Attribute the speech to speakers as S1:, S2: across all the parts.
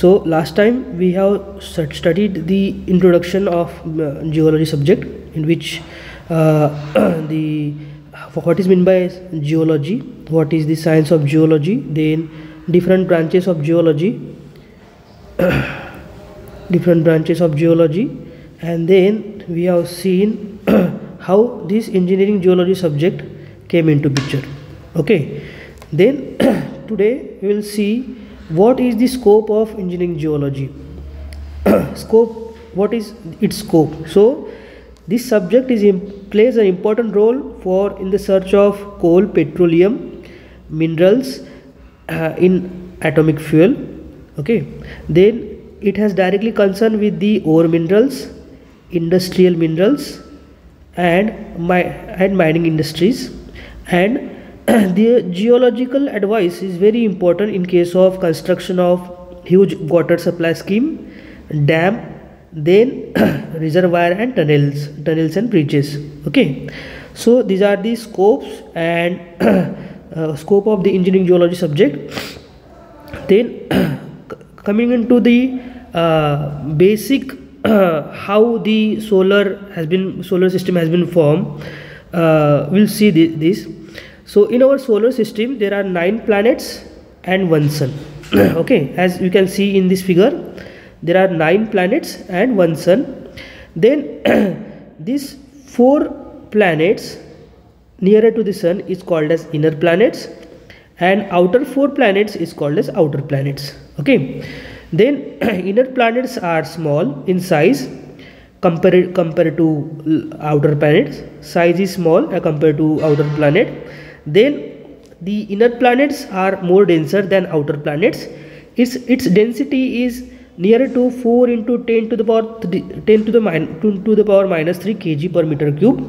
S1: So last time we have studied the introduction of geology subject, in which the what is meant by geology, what is the science of geology, then different branches of geology, and then we have seen how this engineering geology subject came into picture. Okay, then today we will see what is the scope of engineering geology. What is its scope? So this subject plays an important role for in the search of coal, petroleum, minerals in atomic fuel. Okay, then it has directly concern with the ore minerals, industrial minerals, and mining industries. And the geological advice is very important in case of construction of huge water supply scheme, dam, then reservoir and tunnels and bridges. Okay, so these are the scopes and scope of the engineering geology subject. Then coming into the basic how the solar system has been formed, we'll see this. So in our solar system there are 9 planets and 1 sun. Okay, as you can see in this figure, there are 9 planets and 1 sun. Then these 4 planets nearer to the sun is called as inner planets, and outer 4 planets is called as outer planets. Okay, then inner planets are small in size compared to outer planets. Size is small compared to outer planet. Then the inner planets are more denser than outer planets. Its density is nearer to 4 into 10 to the power minus 3 kg per meter cube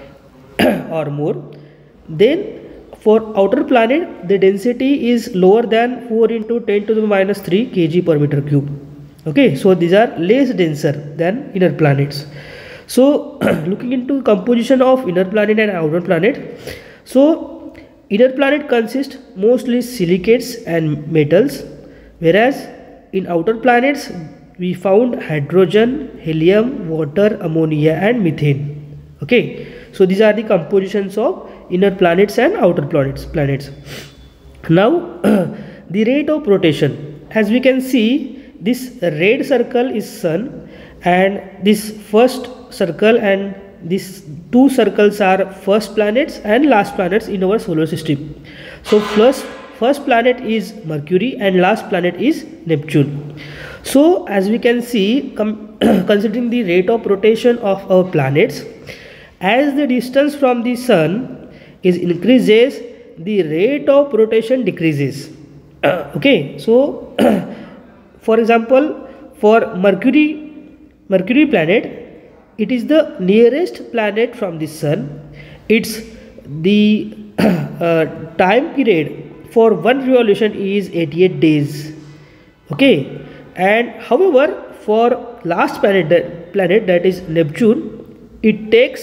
S1: or more. Then for outer planet the density is lower than 4 into 10 to the minus 3 kg per meter cube. Okay, so these are less denser than inner planets. So looking into composition of inner planet and outer planet, so inner planet consists mostly silicates and metals, whereas in outer planets we found hydrogen, helium, water, ammonia and methane. Okay, so these are the compositions of inner planets and outer planets. Now the rate of rotation, as we can see, this red circle is sun, and this first circle and these 2 circles are first planets and last planets in our solar system. So first planet is Mercury and last planet is Neptune. So as we can see, considering the rate of rotation of our planets, as the distance from the sun is increases, the rate of rotation decreases. Okay, so for example, for Mercury planet, it is the nearest planet from the sun. It's the time period for one revolution is 88 days. Okay, and however for last planet that is Neptune, it takes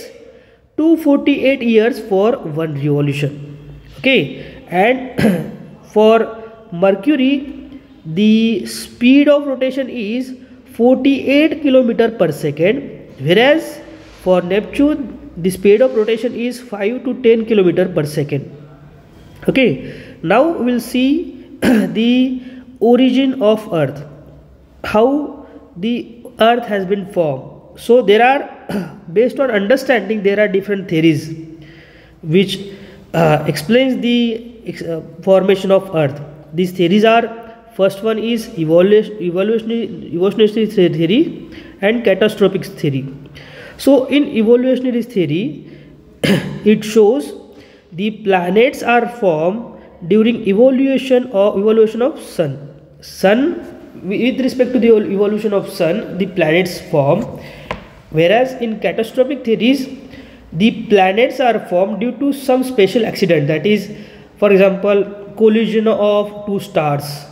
S1: 248 years for one revolution. Okay, and for Mercury the speed of rotation is 48 km per second, whereas for Neptune the speed of rotation is 5 to 10 km per second. Okay, now we will see the origin of Earth, how the Earth has been formed. So there are based on understanding there are different theories which explains the formation of Earth. These theories are, first one is evolutionary theory and catastrophic theory. So in evolutionary theory it shows the planets are formed during evolution of sun. With respect to the evolution of sun, the planets form, whereas in catastrophic theories the planets are formed due to some special accident, that is for example collision of 2 stars.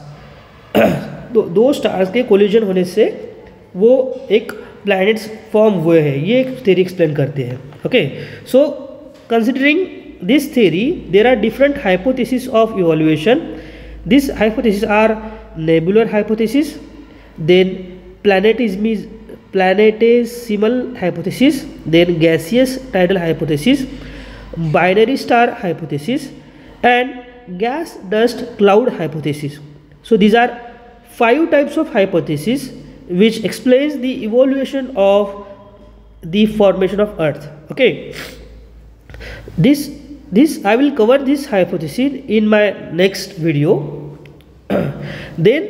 S1: दो stars के collision होने से वो एक planets form हुए हैं, ये एक थ्योरी एक्सप्लेन करते हैं. Okay, so considering this theory there are different hypothesis of evolution. This hypothesis are nebular hypothesis, then planetesimal hypothesis, then gaseous tidal hypothesis, binary star hypothesis, and gas dust cloud hypothesis. So these are 5 types of hypothesis which explains the evolution of the formation of earth. Okay, this I will cover this hypothesis in my next video. Then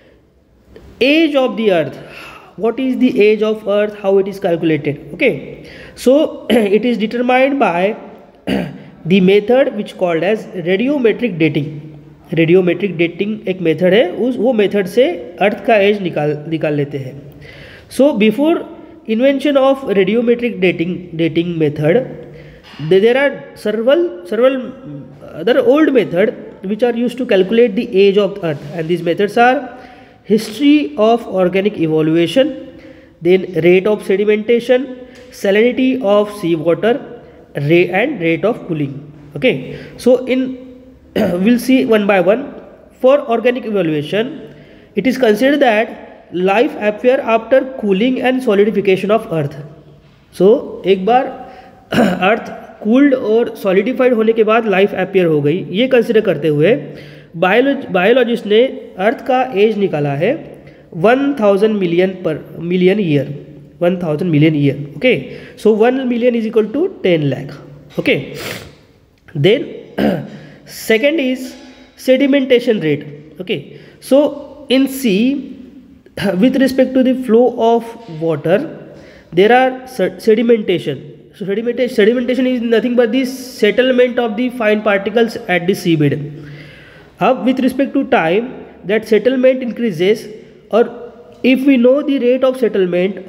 S1: age of the earth. What is the age of earth? How it is calculated? Okay, so it is determined by the method which called as radiometric dating. Radiometric dating एक method है, वो method से अर्थ का as निकाल लेते हैं. So before invention of radiometric dating method there are several other old method which are used to calculate the age of earth, and these methods are history of organic evolution, then rate of sedimentation, salinity of sea water, and rate of cooling. Okay, so we'll see one by one. For organic evolution, it is considered that life appear after cooling and solidification of earth. So एक बार अर्थ cooled और solidified होने के बाद life appear हो गई, ये consider करते हुए बायोलॉजिस्ट ने अर्थ का एज निकाला है 1000 million year. 1000 million year. Okay, so 1 million is equal to 10 lakh. Okay, then second is sedimentation rate. Okay, so in sea, with respect to the flow of water, there are sedimentation. So sedimentation is nothing but the settlement of the fine particles at the seabed. With respect to time, that settlement increases, or if we know the rate of settlement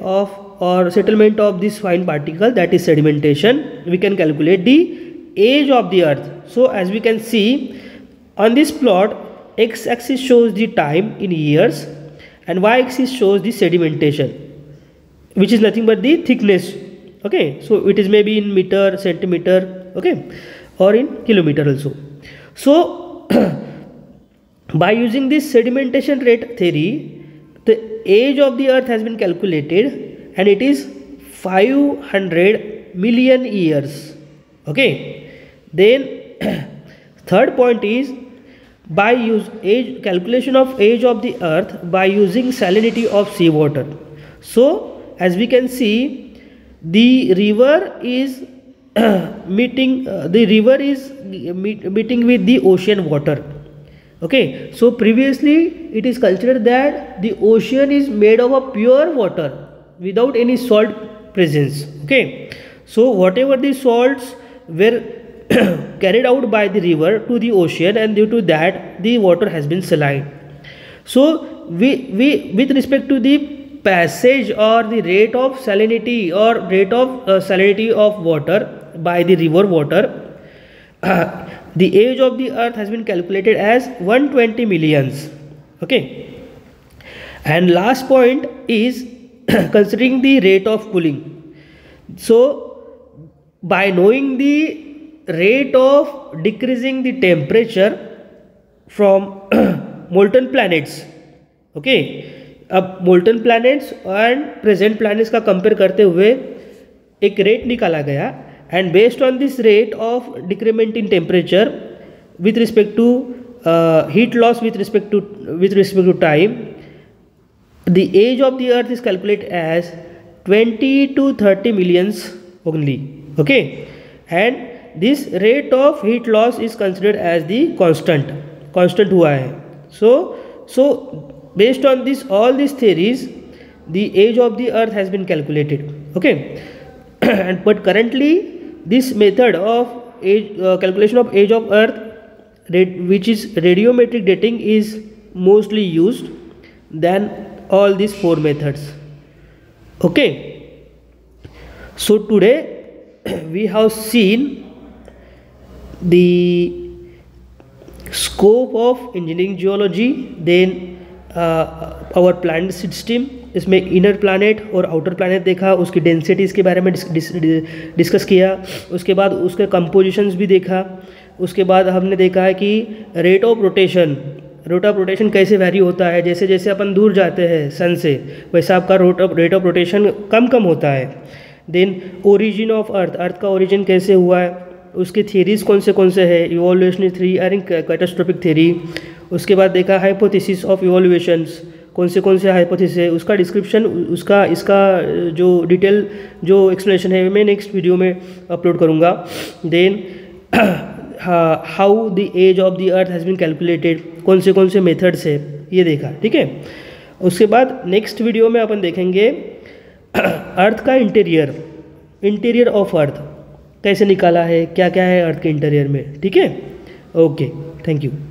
S1: of this fine particle, that is sedimentation, we can calculate the age of the earth. So as we can see on this plot, x-axis shows the time in years and y-axis shows the sedimentation, which is nothing but the thickness. Okay, so it is maybe in meter, centimeter, okay, or in kilometer also. So by using this sedimentation rate theory, the age of the earth has been calculated and it is 500 million years. Okay, then third point is by calculation of age of the earth by using salinity of seawater. So as we can see, the river is meeting with the ocean water. Okay, so previously it is considered that the ocean is made of a pure water without any salt presence. Okay, so whatever the salts were carried out by the river to the ocean, and due to that the water has been saline. So we with respect to the passage or the rate of salinity or rate of salinity of water by the river water, the age of the earth has been calculated as 120 millions. Okay, and last point is considering the rate of cooling. So by knowing the rate of decreasing the temperature from molten planets, okay, अब molten planets and present planets का compare करते हुए एक rate निकाला गया, and based on this rate of decrement in temperature with respect to heat loss with respect to time, the age of the earth is calculate as 20 to 30 millions only. Okay, and this rate of heat loss is considered as the constant हुआ है. So based on this all these theories, the age of the earth has been calculated. Okay, and but currently this method of calculation of age of earth, which is radiometric dating, is mostly used than all these 4 methods. Okay, so today we have seen the scope of engineering geology, then our planet system, इसमें inner planet और outer planet देखा, उसकी densities के बारे में discuss किया, उसके बाद उसके कंपोजिशंस भी देखा, उसके बाद हमने देखा है कि rate of rate of rotation कैसे वैरी होता है, जैसे जैसे अपन दूर जाते हैं सन से वैसा आपका रेट ऑफ रोटेशन कम होता है। Then origin of earth, earth का ओरिजिन कैसे हुआ है, उसकी थ्योरीज कौन से है, evolutionary theory and catastrophic theory. उसके बाद देखा हाइपोथेसिस ऑफ इवोल्यूशंस, कौन से हाइपोथेसिस है, उसका डिस्क्रिप्शन, उसका इसका जो डिटेल जो एक्सप्लेनेशन है मैं नेक्स्ट वीडियो में अपलोड करूँगा। Then how the age of the earth has been calculated, कौन से मेथड्स है ये देखा, ठीक है। उसके बाद नेक्स्ट वीडियो में अपन देखेंगे अर्थ का इंटीरियर ऑफ अर्थ कैसे निकाला है, क्या क्या है अर्थ के इंटीरियर में, ठीक है। Okay, thank you.